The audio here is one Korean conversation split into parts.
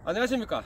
안녕하십니까.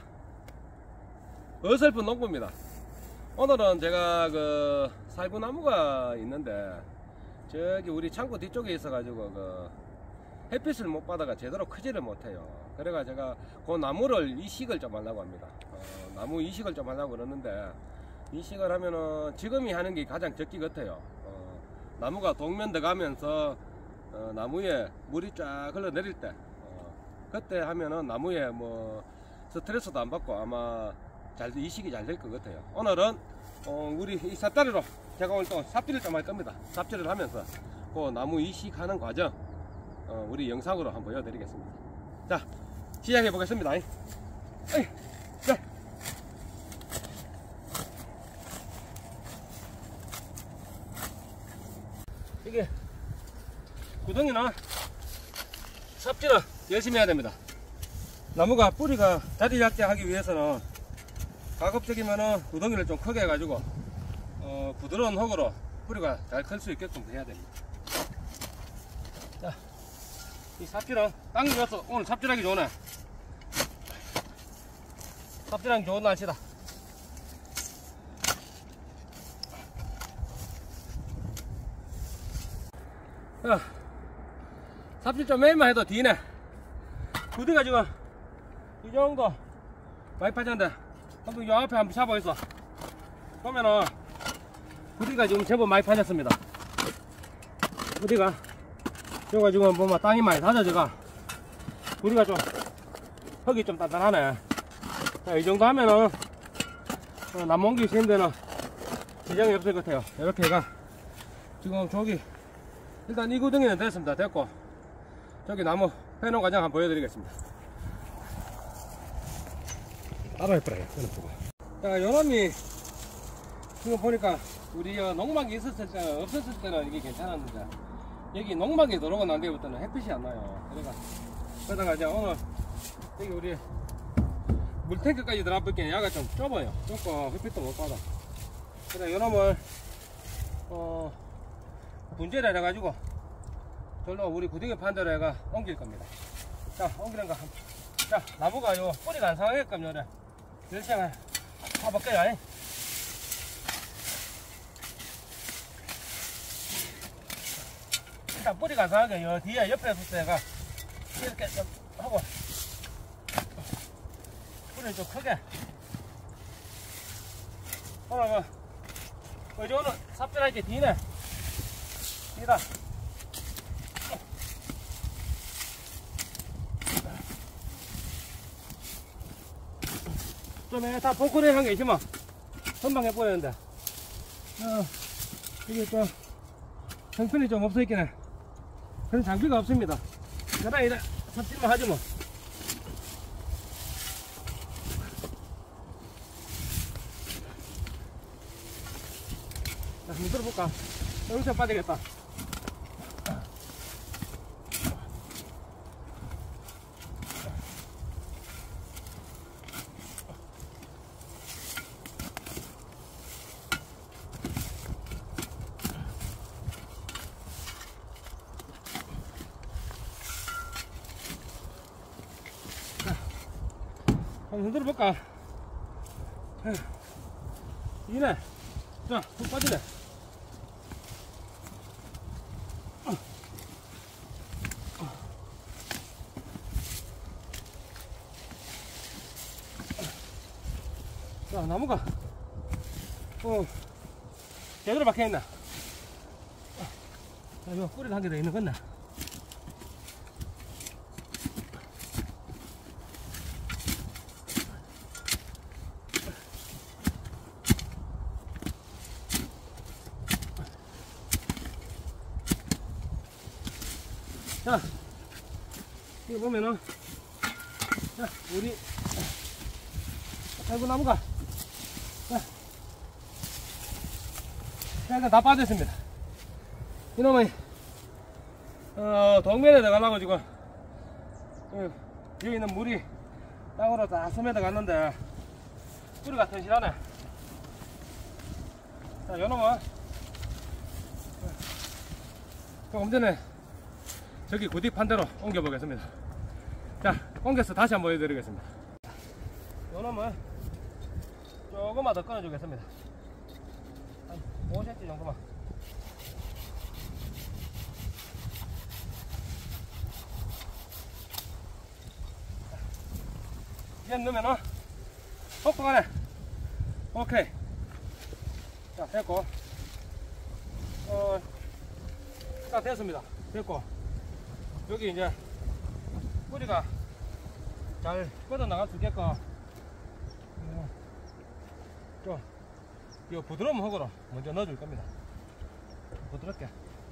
어설픈 농부입니다. 오늘은 제가 살구나무가 있는데 저기 우리 창고 뒤쪽에 있어 가지고 햇빛을 못 받아가 제대로 크지를 못해요. 그래가 제가 그 나무를 이식을 좀 하려고 합니다. 나무 이식을 좀 하려고 그러는데, 이식을 하면은 지금이 하는 게 가장 적기 같아요. 나무가 동면 들어가면서 나무에 물이 쫙 흘러내릴 때, 그때 하면은 나무에 뭐 스트레스도 안 받고 아마 이식이 잘 될 것 같아요. 오늘은 우리 이 삽다리로 제가 오늘 또 삽질을 좀 할 겁니다. 삽질을 하면서 그 나무 이식하는 과정 우리 영상으로 한번 보여드리겠습니다. 자, 시작해 보겠습니다. 자. 이게 구덩이는 삽질을 열심히 해야 됩니다. 나무가 뿌리가 자리 잡게 하기 위해서는 가급적이면은 구덩이를 좀 크게 해가지고 부드러운 흙으로 뿌리가 잘 클 수 있게끔 해야 됩니다. 자, 이 삽질은 땅이 좋아서 오늘 삽질하기 좋네. 삽질하기 좋은 날씨다. 삽질 좀 매일만 해도 뒤네. 부디가 지금 이 정도 많이 파졌는데 한번 요 앞에 한번 잡아있어. 보면은 부디가 지금 제법 많이 파졌습니다. 부디가 여기가 지금 보면 땅이 많이 다져져가 부디가 좀 흙이 좀 단단하네. 자, 이 정도 하면은 나무 옮기시는 데는 지장이 없을 것 같아요. 이렇게 해가 지금 저기 일단 이 구덩이는 됐습니다. 됐고 저기 나무 해놓은 과정 한번 보여드리겠습니다. 따로 해버려요. 자, 요놈이 지금 보니까 우리 농막이 있었을 때는 없었을 때는 이게 괜찮았는데 여기 농막이 들어오고 난 뒤부터는 햇빛이 안 나요. 그러다가 이제 오늘 여기 우리 물탱크까지 들어가볼게 야가 좀 좁아요. 좁고 햇빛도 못 받아. 그래 요놈을 분재를 해가지고 절로 우리 구덩이 판대로 해가 옮길 겁니다. 자, 옮기는 거. 자, 나무가 요 뿌리가 안 상하게끔 요래 열심히 파볼게요. 일단 뿌리가 안 상하게 요 뒤에 옆에 붙어가 이렇게 좀 하고 뿌리를 좀 크게. 오늘 오늘 삽질할 게 뒤네. 뒤다. 좀 다 포크레한 게 있지만 선방해 보이는데 이게 좀 형편이 좀 없어 있긴 해. 그런 장비가 없습니다. 그냥 이래 삽질만 하지 뭐. 자, 한번 들어볼까? 엄청 빠지겠다. 한번 흔들어 볼까? 이네. 자, 푹 빠지네. 자, 나무가 제대로 박혀있나? 자, 이거 뿌리도 한 개 더 있는 건데. 자, 이거 보면은, 자, 우리 살구나무가, 자, 일단 다 빠졌습니다. 이놈은, 동면에 들어가려고 지금, 여기 있는 물이 땅으로 다 스며들 갔는데, 뿌리가 튼실하네. 자, 요놈은, 조금 전에 저기 구디 판대로 옮겨 보겠습니다. 자, 옮겨서 다시 한번 보여드리겠습니다. 요놈을 조금만 더 꺼내주겠습니다. 한 5cm 정도만. 이제 넣으면은 톡톡 하네. 오케이. 자, 됐고. 자, 됐습니다. 됐고. 여기 이제 뿌리가 잘 뻗어나갈 수 있게끔 좀 이 부드러운 흙으로 먼저 넣어줄 겁니다. 부드럽게.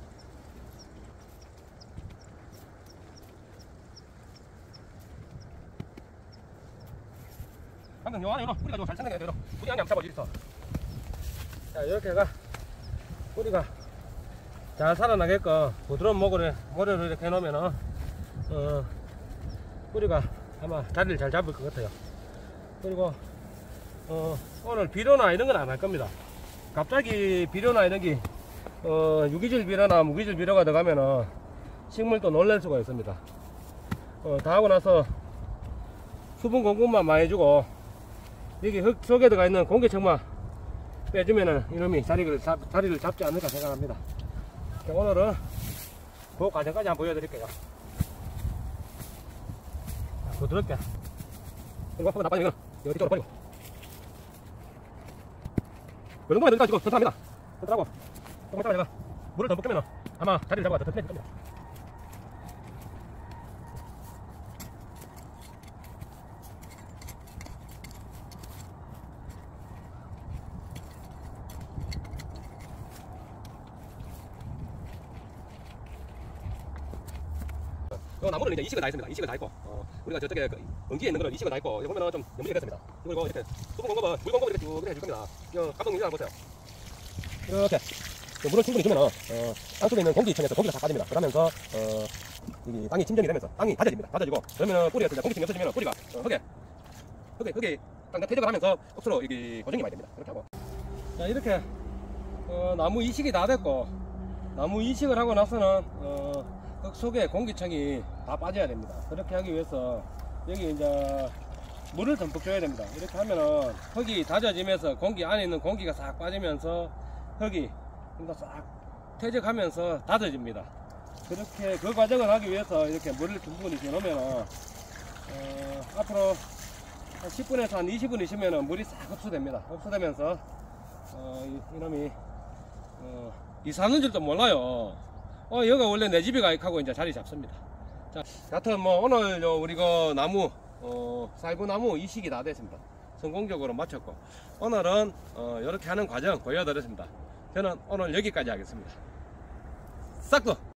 방금 요 안에 이런 뿌리가 좀 잘 생겨야 돼요. 뿌리 안에 한번 잡아주있어. 자, 이렇게 해가 뿌리가 잘 살아나게끔 부드러운 모래를 이렇게 해놓으면은 뿌리가 아마 자리를 잘 잡을 것 같아요. 그리고 오늘 비료나 이런 건 안 할 겁니다. 갑자기 비료나 이런 게 유기질 비료나 무기질 비료가 들어가면은 식물도 놀랄 수가 있습니다. 다 하고 나서 수분 공급만 많이 주고 여기 흙 속에 들어가 있는 공기층만 빼주면은 이놈이 자리를 잡지 않을까 생각합니다. 오늘은 그 과정까지 한번 보여드릴게요. 부드럽게. 이거 한번 나빠지면 이거 뒤쪽으로 버리고. 이 정도만 넣어가지고 튼튼합니다. 튼튼하고 조금 있다가 제가 물을 더 붓으면 아마 자리를 잡아가 더 튼튼해질 겁니다. 요 나무는 이제 이식을 다 했습니다. 이식을 다 했고, 우리가 저쪽에 그 엉기에 있는 거는 이식을 다 했고, 이거 보면은 좀 염증됐습니다. 그리고 이렇게 수분 공급은, 물 공급을 이렇게 쭉 해줄 겁니다. 이 감독님 한번 보세요. 이렇게 물을 충분히 주면은 땅속에 있는 공기층에서 공기가 다 빠집니다. 그러면서 이 땅이 침전이 되면서 땅이 다져집니다. 다져지고 그러면은 뿌리가 이제 공기층이 없어지면 뿌리가 흙에 땅과 퇴적을 하면서 억수로 이게 고정이 많이 됩니다. 이렇게 하고. 자, 이렇게 나무 이식이 다 됐고, 나무 이식을 하고 나서는 흙 속에 공기층이 다 빠져야 됩니다. 그렇게 하기 위해서 여기 이제 물을 듬뿍 줘야 됩니다. 이렇게 하면은 흙이 다져지면서 공기 안에 있는 공기가 싹 빠지면서 흙이 싹 퇴적하면서 다져집니다. 그렇게 그 과정을 하기 위해서 이렇게 물을 충분히 줘놓으면은 앞으로 한 10분에서 한 20분 있으면은 물이 싹 흡수됩니다. 흡수되면서 이놈이 이사는 줄도 몰라요. 여기가 원래 내 집이가 하고 이제 자리 잡습니다. 자, 여하튼 뭐 오늘 우리 그 나무 쌀구나무 이식이 다 됐습니다. 성공적으로 마쳤고, 오늘은 이렇게 하는 과정 보여드렸습니다. 저는 오늘 여기까지 하겠습니다. 싹도